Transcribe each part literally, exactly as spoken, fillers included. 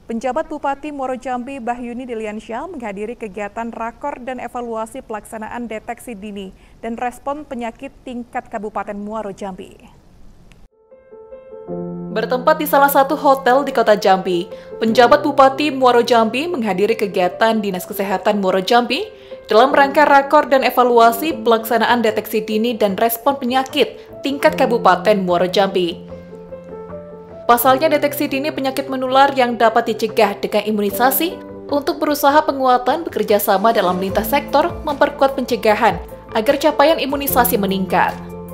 Penjabat Bupati Muaro Jambi Bahyuni Diliansyah menghadiri kegiatan rakor dan evaluasi pelaksanaan deteksi dini dan respon penyakit tingkat Kabupaten Muaro Jambi. Bertempat di salah satu hotel di kota Jambi, penjabat Bupati Muaro Jambi menghadiri kegiatan Dinas Kesehatan Muaro Jambi dalam rangka rakor dan evaluasi pelaksanaan deteksi dini dan respon penyakit tingkat Kabupaten Muaro Jambi. Pasalnya, deteksi dini penyakit menular yang dapat dicegah dengan imunisasi untuk berusaha penguatan bekerja sama dalam lintas sektor memperkuat pencegahan agar capaian imunisasi meningkat.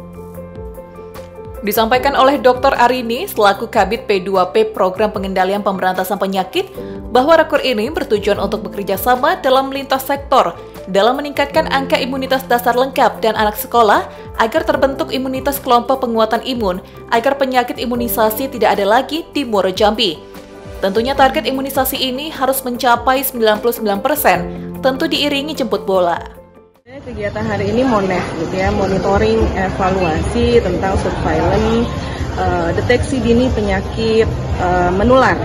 Disampaikan oleh Doktor Arini selaku Kabid P dua P Program Pengendalian Pemberantasan Penyakit bahwa rakor ini bertujuan untuk bekerja sama dalam lintas sektor dalam meningkatkan angka imunitas dasar lengkap dan anak sekolah agar terbentuk imunitas kelompok penguatan imun agar penyakit imunisasi tidak ada lagi di Muaro Jambi. Tentunya target imunisasi ini harus mencapai sembilan puluh sembilan persen, tentu diiringi jemput bola. Kegiatan hari ini MONES gitu ya, monitoring evaluasi tentang surveillance uh, deteksi dini penyakit uh, menular.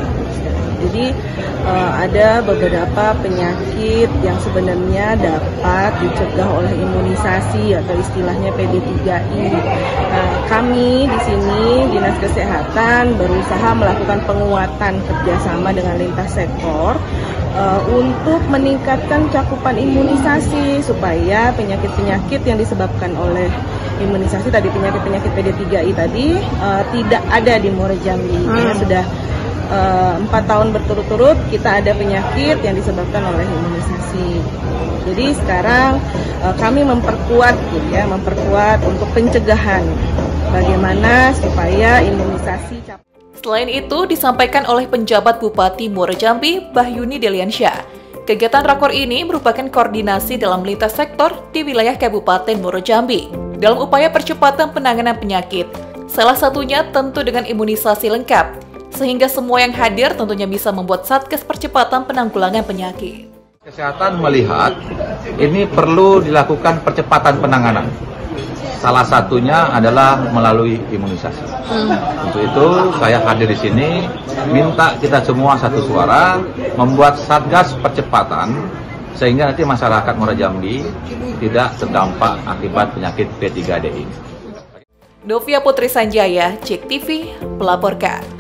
Jadi uh, ada beberapa penyakit yang sebenarnya dapat dicegah oleh imunisasi atau istilahnya P D tiga I. Nah, kami di sini Dinas Kesehatan berusaha melakukan penguatan kerjasama dengan lintas sektor uh, untuk meningkatkan cakupan imunisasi supaya penyakit-penyakit yang disebabkan oleh imunisasi tadi, penyakit-penyakit P D tiga I tadi uh, tidak ada di Muaro Jambi. Hmm. Ya, sudah empat uh, tahun berturut-turut kita ada penyakit yang disebabkan oleh imunisasi. Jadi sekarang uh, kami memperkuat gitu ya, memperkuat untuk pencegahan bagaimana supaya imunisasi. Selain itu disampaikan oleh penjabat Bupati Muaro Jambi Bahyuni Diliansyah, kegiatan rakor ini merupakan koordinasi dalam lintas sektor di wilayah Kabupaten Muaro Jambi dalam upaya percepatan penanganan penyakit. Salah satunya tentu dengan imunisasi lengkap, sehingga semua yang hadir tentunya bisa membuat Satgas Percepatan Penanggulangan Penyakit. Kesehatan melihat ini perlu dilakukan percepatan penanganan. Salah satunya adalah melalui imunisasi. Hmm. Untuk itu saya hadir di sini, minta kita semua satu suara membuat Satgas Percepatan sehingga nanti masyarakat Muaro Jambi tidak terdampak akibat penyakit P tiga D ini. Novia Putri Sanjaya, Cek T V, melaporkan.